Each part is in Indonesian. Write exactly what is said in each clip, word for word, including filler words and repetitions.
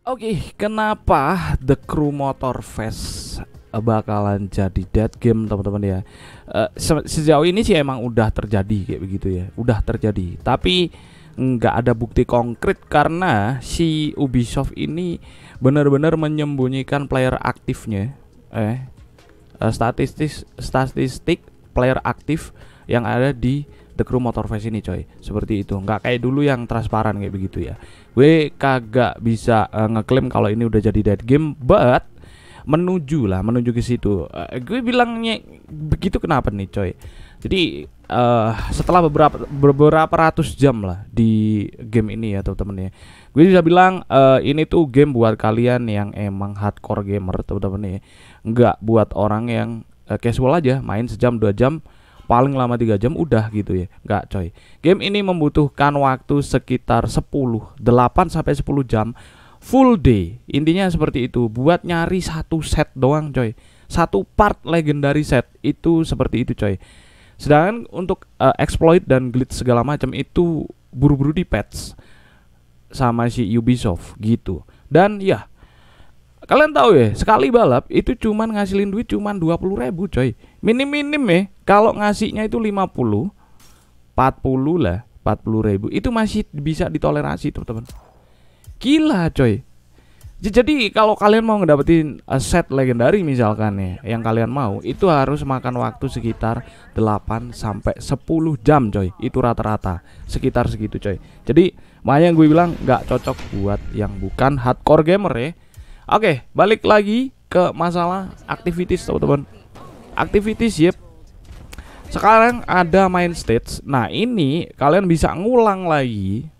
Oke, kenapa The Crew Motorfest bakalan jadi dead game, teman-teman ya? Uh, se sejauh ini sih emang udah terjadi kayak begitu ya, udah terjadi. Tapi nggak ada bukti konkret karena si Ubisoft ini benar-benar menyembunyikan player aktifnya, eh, uh, statistik statistik player aktif yang ada di The Crew Motorfest ini, coy. Seperti itu, nggak kayak dulu yang transparan kayak begitu ya. Gue kagak bisa uh, ngeklaim kalau ini udah jadi dead game, but menuju lah, menuju ke situ. Uh, gue bilangnya begitu kenapa nih, coy? Jadi uh, setelah beberapa beberapa ratus jam lah di game ini ya, teman-teman ya, gue bisa bilang uh, ini tuh game buat kalian yang emang hardcore gamer, teman-teman ya. Nggak buat orang yang uh, casual aja, main sejam dua jam. Paling lama tiga jam udah gitu ya. Enggak, coy. Game ini membutuhkan waktu sekitar sepuluh, delapan sampai sepuluh jam full day. Intinya seperti itu. Buat nyari satu set doang, coy. Satu part legendary set itu seperti itu, coy. Sedangkan untuk uh, exploit dan glitch segala macam itu buru-buru di patch sama si Ubisoft gitu. Dan ya, kalian tahu ya, sekali balap itu cuman ngasilin duit cuman dua puluh ribu, coy. Minim-minim ya, kalau ngasihnya itu lima puluh, empat puluh lah, empat puluh ribu. Itu masih bisa ditolerasi, teman-teman. Gila, coy. Jadi kalau kalian mau ngedapetin uh, set legendary misalkan ya, yang kalian mau, itu harus makan waktu sekitar delapan sampai sepuluh jam, coy. Itu rata-rata, sekitar segitu, coy. Jadi, makanya gue bilang nggak cocok buat yang bukan hardcore gamer ya. Oke, balik lagi ke masalah activities, teman-teman. Activities, yep. Sekarang ada main stage. Nah, ini kalian bisa ngulang lagi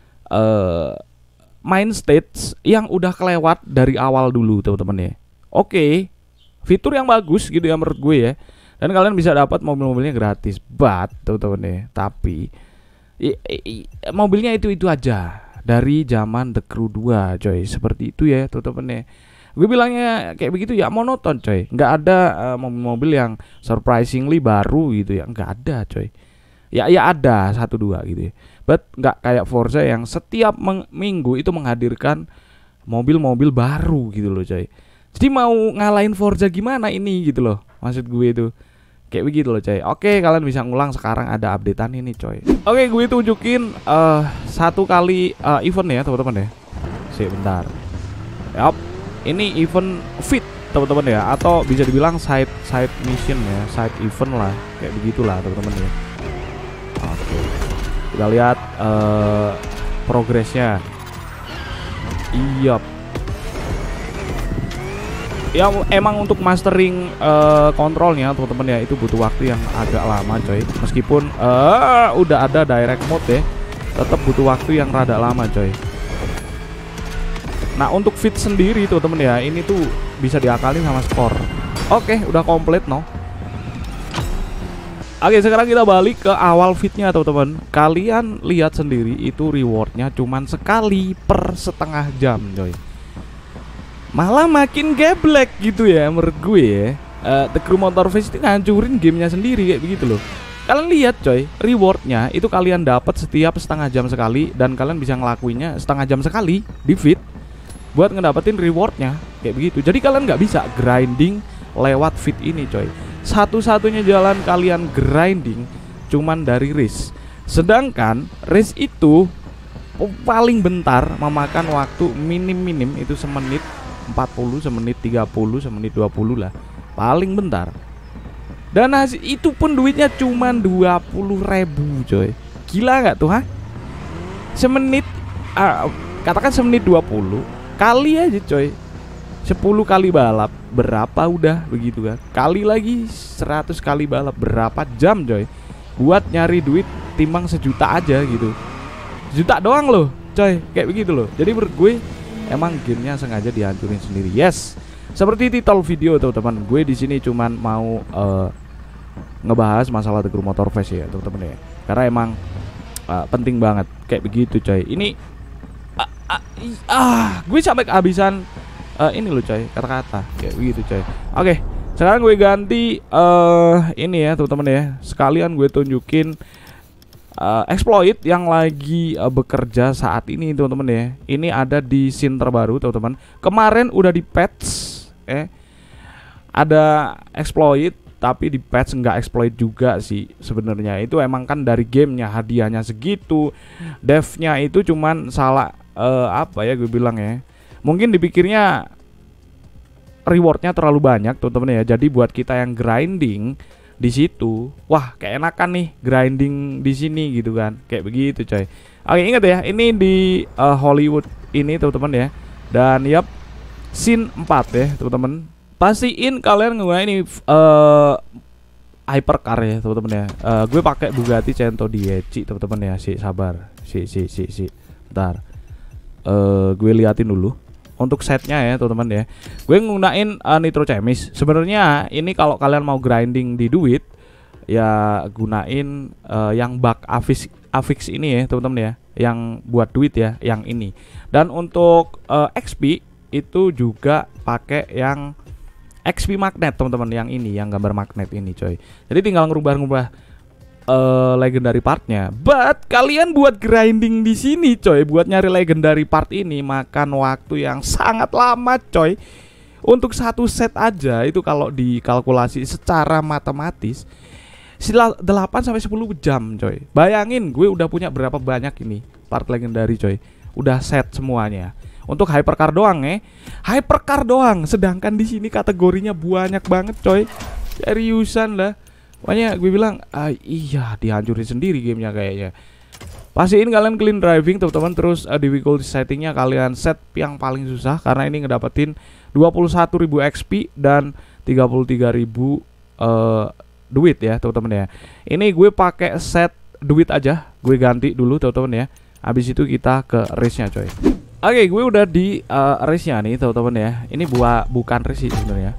uh, main stage yang udah kelewat dari awal dulu, teman-teman ya. Oke, fitur yang bagus gitu ya menurut gue ya. Dan kalian bisa dapat mobil-mobilnya gratis. But, teman-teman ya, tapi i, i, i, mobilnya itu-itu aja dari zaman The Crew dua, coy. Seperti itu ya, teman-teman ya. Gue bilangnya kayak begitu ya, monoton, coy. Nggak ada uh, mobil-mobil yang surprisingly baru gitu ya, nggak ada, coy. Ya ya ada satu dua gitu ya. But nggak kayak Forza yang setiap minggu itu menghadirkan mobil-mobil baru gitu loh, coy. Jadi mau ngalahin Forza gimana ini gitu loh, maksud gue itu. Kayak begitu loh, coy. Oke, kalian bisa ngulang, sekarang ada updatean ini, coy. Oke, gue tunjukin uh, satu kali uh, event ya, teman-teman ya. Sebentar. Yap. Ini event fit, teman-teman ya, atau bisa dibilang side side mission ya, side event lah, kayak begitulah, teman-teman ya. Oke. Kita lihat uh, progresnya. Iya. Ya emang untuk mastering uh, kontrolnya, teman-teman ya, itu butuh waktu yang agak lama, coy. Meskipun uh, udah ada direct mode ya, tetap butuh waktu yang rada lama, coy. Nah, untuk fit sendiri, teman-teman ya, ini tuh bisa diakalin sama skor. Oke, udah komplit no. Oke, sekarang kita balik ke awal fitnya, teman-teman. Kalian lihat sendiri, itu rewardnya cuman sekali per setengah jam, coy. Malah makin geblek gitu ya menurut gue ya. uh, The Crew Motorfest itu ngancurin gamenya sendiri kayak begitu loh. Kalian lihat, coy, rewardnya itu kalian dapat setiap setengah jam sekali, dan kalian bisa ngelakuinnya setengah jam sekali di fit buat ngedapetin rewardnya kayak begitu. Jadi kalian nggak bisa grinding lewat fit ini, coy. Satu-satunya jalan kalian grinding cuman dari race. Sedangkan race itu paling bentar, memakan waktu minim-minim itu semenit empat puluh, semenit tiga puluh, semenit dua puluh lah, paling bentar. Dan hasil itu pun duitnya cuman dua puluh ribu, coy. Gila nggak tuh, ha? Semenit uh, katakan semenit dua puluh kali aja, coy, sepuluh kali balap berapa udah begitu kan. Kali lagi seratus kali balap berapa jam, coy, buat nyari duit timbang sejuta aja gitu. Sejuta doang loh, coy, kayak begitu loh. Jadi menurut gue emang gamenya sengaja dihancurin sendiri. Yes, seperti titel video, teman-teman. Gue di sini cuman mau uh, ngebahas masalah The Crew Motorfest ya, teman-teman ya. Karena emang uh, penting banget kayak begitu, coy. Ini uh, uh, ah, gue sampai kehabisan uh, ini loh, coy, kata-kata kayak begitu, coy. Oke, sekarang gue ganti uh, ini ya, teman-teman ya. Sekalian gue tunjukin uh, exploit yang lagi uh, bekerja saat ini teman-teman ya. Ini ada di scene terbaru teman-teman. Kemarin udah di patch eh ada exploit tapi di patch nggak exploit juga sih sebenarnya. Itu emang kan dari gamenya hadiahnya segitu, devnya itu cuman salah uh, apa ya gue bilang ya, mungkin dipikirnya rewardnya terlalu banyak teman-teman ya. Jadi buat kita yang grinding di situ, wah keenakan nih grinding di sini gitu kan, kayak begitu coy. Oke, ingat ya, ini di uh, Hollywood ini teman-teman ya. Dan yap, scene empat ya teman-teman. Pastiin kalian nggunain ini uh, hypercar ya teman-teman ya. Uh, gue pakai Bugatti Cento Dieci teman-teman ya. Si sabar, si si si si. Bentar. Uh, gue liatin dulu untuk setnya ya teman-teman ya. Gue nggunain uh, Nitro Chemis. Sebenarnya ini kalau kalian mau grinding di duit ya gunain uh, yang bug Avix Avix ini ya teman-teman ya, yang buat duit ya, yang ini. Dan untuk uh, X P itu juga pakai yang X P magnet teman-teman, yang ini, yang gambar magnet ini coy. Jadi tinggal ngerubah-ngerubah uh, legendary partnya. But kalian buat grinding di sini coy, buat nyari legendary part ini makan waktu yang sangat lama coy. Untuk satu set aja itu kalau dikalkulasi secara matematis sila delapan sampai sepuluh jam coy. Bayangin gue udah punya berapa banyak ini part legendary coy. Udah set semuanya. Untuk hypercar doang ya, hypercar doang. Sedangkan di sini kategorinya banyak banget coy. Seriusan lah. Makanya gue bilang, ah, iya dihancurin sendiri gamenya kayaknya. Pastiin kalian clean driving teman-teman. Terus uh, difficulty settingnya kalian set yang paling susah, karena ini ngedapetin dua puluh satu ribu X P dan tiga puluh tiga ribu uh, duit ya teman-teman ya. Ini gue pakai set duit aja. Gue ganti dulu teman-teman ya. Habis itu kita ke race-nya coy. Oke, gue udah di uh, race-nya nih teman-teman ya. Ini buat bukan race sebenarnya.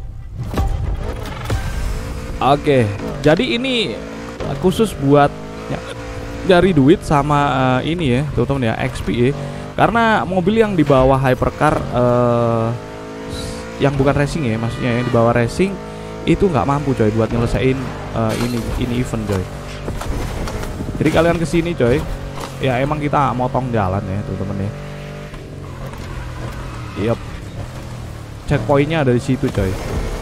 Oke, jadi ini khusus buat ya, dari duit sama uh, ini ya teman-teman ya, X P ya. Karena mobil yang di bawah hypercar uh, yang bukan racing ya, maksudnya yang di bawah racing itu nggak mampu coy buat nyelesain uh, ini ini event coy. Jadi kalian kesini coy, ya emang kita motong jalan ya teman-teman ya. Yep. Checkpointnya ada di situ coy.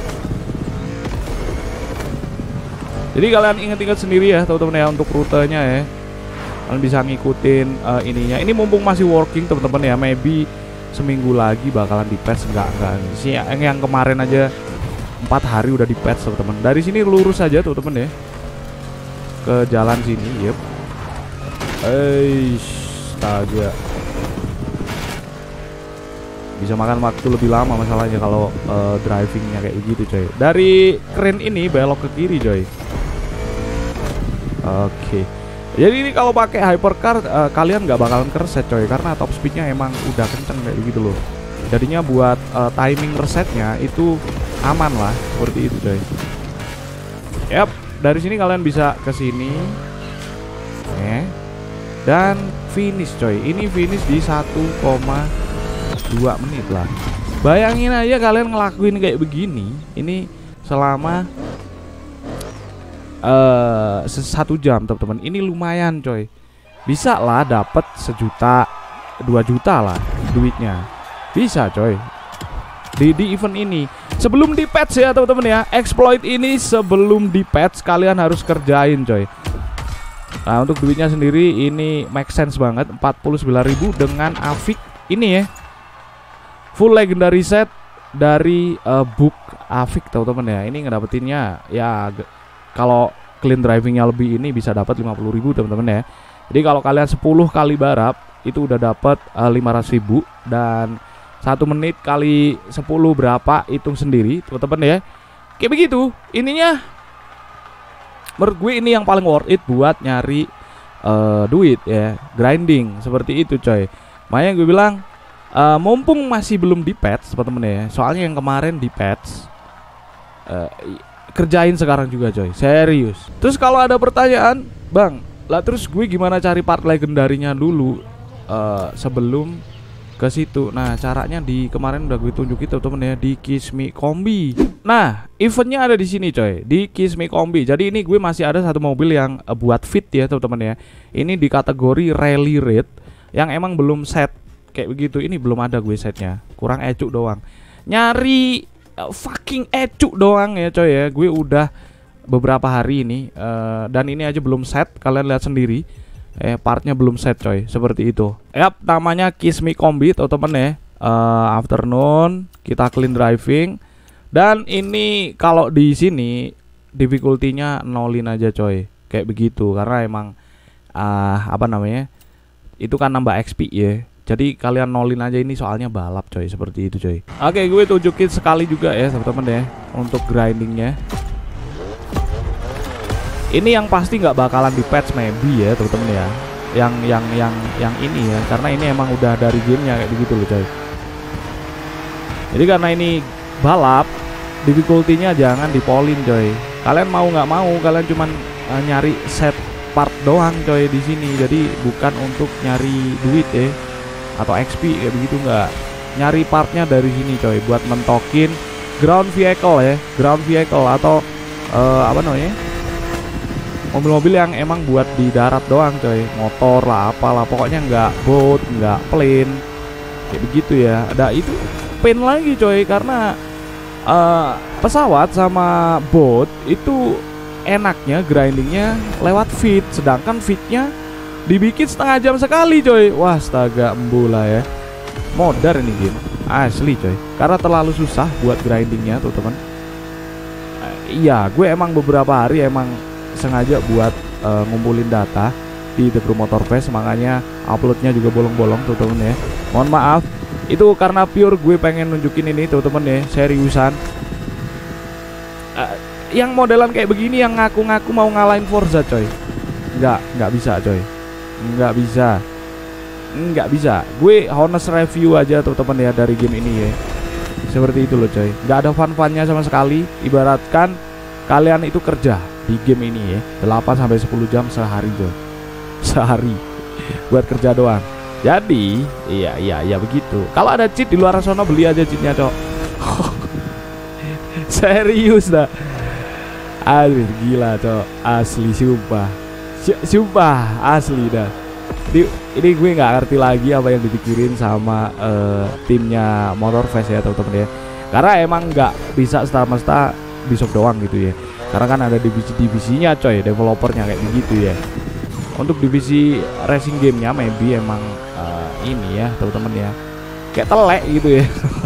Jadi kalian ingat-ingat sendiri ya teman-teman ya untuk rutenya ya. Kalian bisa ngikutin uh, ininya. Ini mumpung masih working teman-teman ya. Maybe seminggu lagi bakalan di patch, enggak enggak. Si yang, yang kemarin aja empat hari udah di patch teman-teman. Dari sini lurus aja teman-teman ya. Ke jalan sini, yep. Eish, astaga. Bisa makan waktu lebih lama masalahnya kalau uh, drivingnya kayak begitu coy. Dari keren ini belok ke kiri coy. Oke, okay. Jadi ini kalau pakai hypercar uh, kalian nggak bakalan kerset coy, karena top speednya emang udah kenceng kayak gitu loh. Jadinya buat uh, timing resetnya itu aman lah, seperti itu coy. Yap, dari sini kalian bisa ke sini, eh, dan finish coy. Ini finish di satu koma dua menit lah. Bayangin aja kalian ngelakuin kayak begini, ini selama Uh, satu jam teman-teman. Ini lumayan coy. Bisa lah dapat sejuta, dua juta lah duitnya. Bisa coy. Di, di event ini sebelum di patch ya teman-teman ya. Exploit ini sebelum di patch kalian harus kerjain coy. Nah untuk duitnya sendiri ini make sense banget. Empat puluh sembilan ribu dengan Avix ini ya. Full legendary set dari uh, book Avix teman-teman ya. Ini ngedapetinnya ya, kalau clean drivingnya lebih ini bisa dapat lima puluh ribu teman-teman ya. Jadi kalau kalian sepuluh kali balap itu udah dapat uh, lima ratus ribu. Dan satu menit kali sepuluh berapa, hitung sendiri teman-teman ya. Kayak begitu. Ininya menurut gue ini yang paling worth it buat nyari uh, duit ya, grinding seperti itu coy. Makanya gue bilang uh, mumpung masih belum di patch teman-teman ya. Soalnya yang kemarin di patch, uh, kerjain sekarang juga coy, serius. Terus kalau ada pertanyaan, bang, lah terus gue gimana cari part legendarinya dulu uh, sebelum ke situ. Nah, caranya di kemarin udah gue tunjukin teman-teman ya, di Kiss Me Kombi. Nah, eventnya ada di sini coy, di Kiss Me Kombi. Jadi ini gue masih ada satu mobil yang uh, buat fit ya teman-teman ya. Ini di kategori rally rate yang emang belum set kayak begitu. Ini belum ada gue setnya, kurang ecuk doang. Nyari uh, fucking ecuk doang ya coy ya. Gue udah beberapa hari ini uh, dan ini aja belum set, kalian lihat sendiri. Eh partnya belum set coy, seperti itu. Yap, namanya Kiss Me Kombi teman-teman ya. uh, Afternoon, kita clean driving. Dan ini kalau di sini difficulty-nya nolin aja coy, kayak begitu. Karena emang uh, apa namanya, itu kan nambah X P ya. Jadi kalian nolin aja, ini soalnya balap coy, seperti itu coy. Oke, gue tunjukin sekali juga ya teman-teman ya, untuk grindingnya. Ini yang pasti nggak bakalan di patch maybe ya teman-teman ya. Yang yang yang yang ini ya, karena ini emang udah dari gamenya kayak begitu loh coy. Jadi karena ini balap, difficulty-nya jangan dipolin coy. Kalian mau nggak mau, kalian cuman uh, nyari set part doang coy di sini. Jadi bukan untuk nyari duit ya atau X P kayak begitu, nggak. Nyari partnya dari sini coy, buat mentokin ground vehicle ya, ground vehicle atau uh, apa namanya, mobil-mobil yang emang buat di darat doang coy, motor lah apalah, pokoknya nggak boat, nggak plane kayak begitu ya. Ada itu pain lagi coy, karena uh, pesawat sama boat itu enaknya grindingnya lewat feed, sedangkan feednya dibikin setengah jam sekali coy. Wah astaga embula ya, modar ini game asli coy, karena terlalu susah buat grindingnya tuh teman. Uh, iya, gue emang beberapa hari emang sengaja buat uh, ngumpulin data di The Crew Motor Fest, makanya uploadnya juga bolong-bolong tuh temen ya. Mohon maaf, itu karena pure gue pengen nunjukin ini tuh temen ya, seriusan. Uh, yang modelan kayak begini yang ngaku-ngaku mau ngalahin Forza coy, nggak nggak bisa coy, nggak bisa, nggak bisa. Gue honest review aja tuh temen ya dari game ini ya, seperti itu loh coy. Nggak ada fun-funnya sama sekali. Ibaratkan kalian itu kerja di game ini ya, delapan sampai sepuluh jam sehari tuh. Sehari buat kerja doang. Jadi, iya iya iya begitu. Kalau ada cheat di luar sana, beli aja cheatnya, Cok. Serius dah. Aduh, gila, Cok. Asli sumpah. Sumpah, asli dah. Ini, ini gue nggak ngerti lagi apa yang dipikirin sama uh, timnya Motorfest ya, teman-teman ya. Karena emang nggak bisa serta-merta Bishop doang gitu ya. Karena kan ada divisi-divisinya coy, developernya kayak begitu ya. Untuk divisi racing gamenya maybe emang uh, ini ya teman-teman ya, kayak telek gitu ya.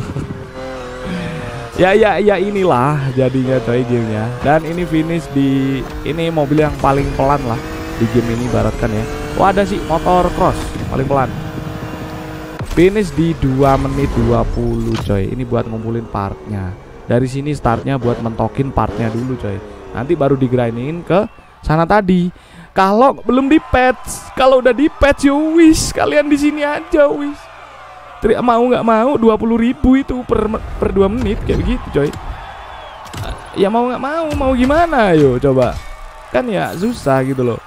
Ya ya ya inilah jadinya coy gamenya. Dan ini finish di, ini mobil yang paling pelan lah di game ini ibaratkan ya. Oh ada sih motor cross paling pelan. Finish di dua menit dua puluh coy. Ini buat ngumpulin partnya. Dari sini startnya buat mentokin partnya dulu coy. Nanti baru digrindingin ke sana tadi. Kalau belum di patch, kalau udah di patch yo wis, kalian di sini aja wis. Tidak mau nggak mau dua puluh ribu itu per per dua menit kayak begitu coy. Ya mau nggak mau, mau gimana yo coba. Kan ya susah gitu loh.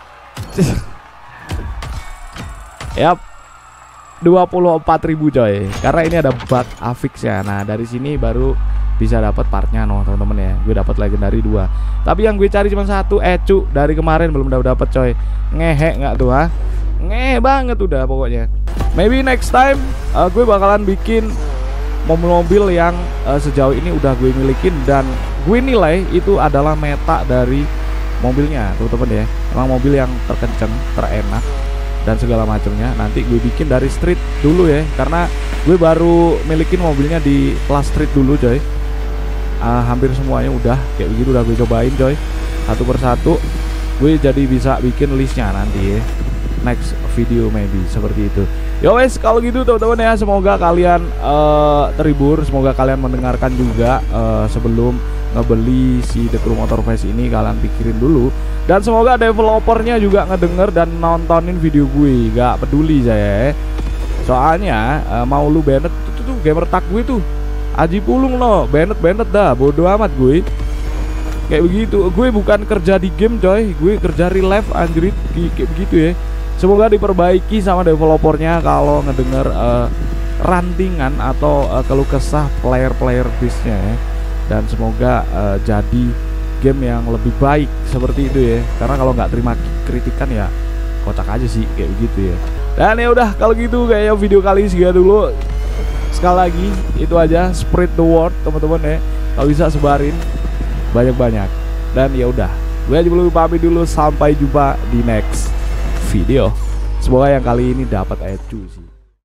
Yap. dua puluh empat ribu coy. Karena ini ada bug affix ya. Nah, dari sini baru bisa dapat partnya no teman-teman ya. Gue dapat legendary dua. Tapi yang gue cari cuma satu, ecu dari kemarin belum dapat coy. Ngehe nggak tuh ha? Ngehe banget udah pokoknya. Maybe next time uh, gue bakalan bikin mobil-mobil yang uh, sejauh ini udah gue milikin dan gue nilai itu adalah meta dari mobilnya teman-teman ya. Emang mobil yang terkenceng, terenak dan segala macamnya. Nanti gue bikin dari street dulu ya, karena gue baru milikin mobilnya di kelas street dulu coy. Uh, hampir semuanya udah kayak begitu, udah gue cobain coy satu persatu. Gue jadi bisa bikin listnya nanti ya, next video maybe seperti itu. Yo wes kalau gitu teman-teman ya, semoga kalian uh, terhibur, semoga kalian mendengarkan juga. Uh, sebelum ngebeli si The Crew Motor Fest ini kalian pikirin dulu, dan semoga developernya juga ngedenger dan nontonin video gue. Gak peduli saya, soalnya uh, mau lu banned tuh, tuh, tuh gamer tag gue tuh Aji Pulung loh, banned-banned dah, bodo amat gue. Kayak begitu, gue bukan kerja di game coy, gue kerja real life anjrit, kayak begitu ya. Semoga diperbaiki sama developernya kalau ngedenger uh, rantingan atau uh, keluh kesah player-player bisnya ya. Dan semoga uh, jadi game yang lebih baik seperti itu ya. Karena kalau nggak terima kritikan ya kocak aja sih kayak begitu ya. Dan ya udah kalau gitu kayaknya video kali ini segitu dulu. Sekali lagi itu aja, spread the word teman-teman ya. Kalau bisa sebarin banyak-banyak. Dan ya udah, gue aja belum pamit dulu, sampai jumpa di next video. Semoga yang kali ini dapat ecu sih.